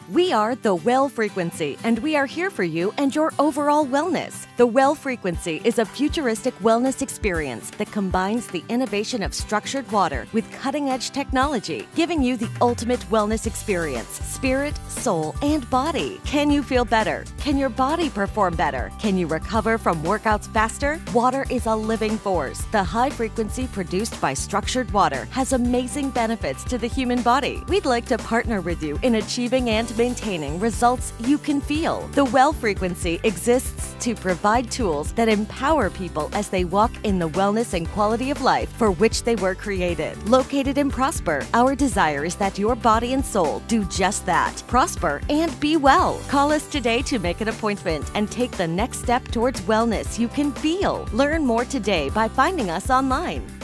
We are The Well Frequency, and we are here for you and your overall wellness. The Well Frequency is a futuristic wellness experience that combines the innovation of structured water with cutting-edge technology, giving you the ultimate wellness experience, spirit, soul, and body. Can you feel better? Can your body perform better? Can you recover from workouts faster? Water is a living force. The high frequency produced by structured water has amazing benefits to the human body. We'd like to partner with you in achieving and maintaining results you can feel. The Well Frequency exists to provide tools that empower people as they walk in the wellness and quality of life for which they were created. Located in Prosper, our desire is that your body and soul do just that. Prosper and be well. Call us today to make an appointment and take the next step towards wellness you can feel. Learn more today by finding us online.